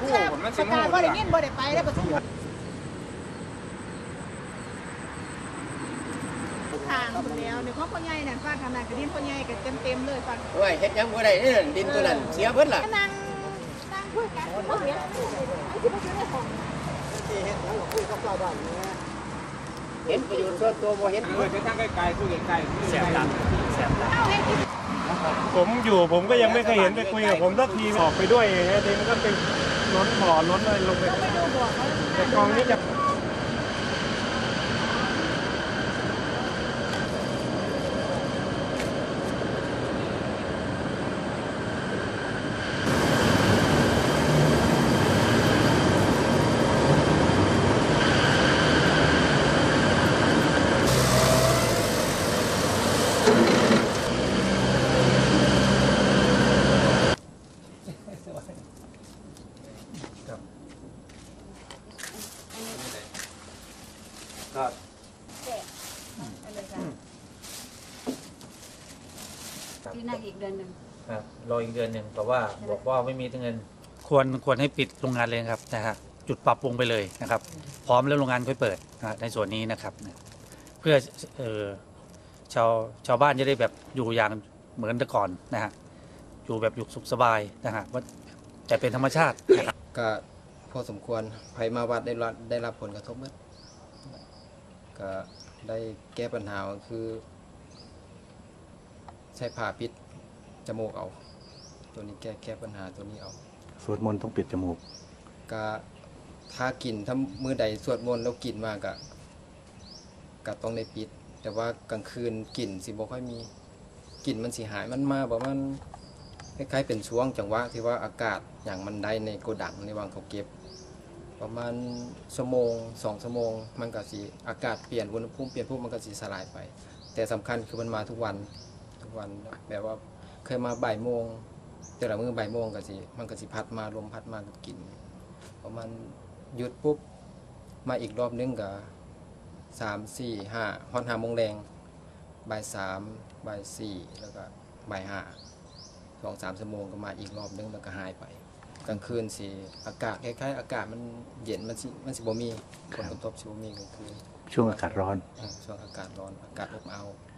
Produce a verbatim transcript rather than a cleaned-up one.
คู่ผมมันสิบโมงบ่ได้ยินบ่ได้ไปได้ประชุมทางคนแล้วเดี๋ยวเขาพ่อใหญ่นั่นฟังขนาดกระดิ่งพ่อใหญ่กันเต็มเต็มเลยฟังโอ้ยเฮ็ดยังบ่ได้นี่ดินตัวนั้นเสียเบิดล่ะนั่งนั่งคุยกันบ่เห็นที่บ่อยู่ในห้องที่เฮ็ดแล้วคุยกับชาวบ้านนี่เห็นประโยชน์ส่วนตัวบ่เห็นเออจะตั้งไกลๆคุยไกลๆแสบตาแสบตาผมอยู่ผมก็ยังไม่เคยเห็นไปคุยกับผมสักทีออกไปด้วยฮะทีมันก็เป็นล้นบ่อล้นอะไรลงไปแต่กองนี้จะครับที่นั่งอีกเดือนหนึ่งครับรออีกเดือนหนึ่งแต่ว่าบอกว่าไม่มีเงินควรควรให้ปิดโรงงานเลยครับนะฮะจุดปรับปรุงไปเลยนะครับพร้อมแล้วโรงงานค่อยเปิดนะในส่วนนี้นะครับเพื่อเออชาวชาวบ้านจะได้แบบอยู่อย่างเหมือนแต่ก่อนนะฮะอยู่แบบอยู่สุขสบายนะฮะว่าแต่เป็นธรรมชาตินะครับก็พอสมควรภัยมาวัดได้รับได้รับผลกระทบหมดก็ได้แก้ปัญหาคือใช้ผ้าปิดจมูกเอาตัวนี้แก้แก้ปัญหาตัวนี้เอาสวดมนต์ต้องปิดจมูกก็ถ้ากินถ้ามือใดสวดมนต์แล้วกินมากก็ก็ต้องได้ปิดแต่ว่ากลางคืนกลิ่นสิบ่ค่อยมีกลิ่นมันสิหายมันมาประมาณคล้ายๆเป็นช่วงจังหวะที่ว่าอากาศอย่างมันได้ในโกดังในวางเขาเก็บประมาณชั่วโมงสองชั่วโมงมันก็สิอากาศเปลี่ยนอุณหภูมิเปลี่ยนปุ๊บมันก็สิสลายไปแต่สำคัญคือมันมาทุกวันทุกวันแบบว่าเคยมาบ่ายโมงแต่ละมื้อบ่ายโมงก็สิมันก็สิพัดมาลมพัดมาก็กินประมาณหยุดปุ๊บมาอีกรอบนึงก็สามสี่ห้าฮอนห้าโมงแรงบ่ายสามบ่ายสี่แล้วก็บ่ายห้าสองสามชั่วโมงก็มาอีกรอบนึงแล้วก็หายไปกลางคืนสิอากาศคล้ายๆอากาศมันเย็นมันสิมันสิบ่มีฝนตกสิบ่มีกลางคืนช่วงอากาศร้อนช่วงอากาศร้อนอากาศอบอ้าว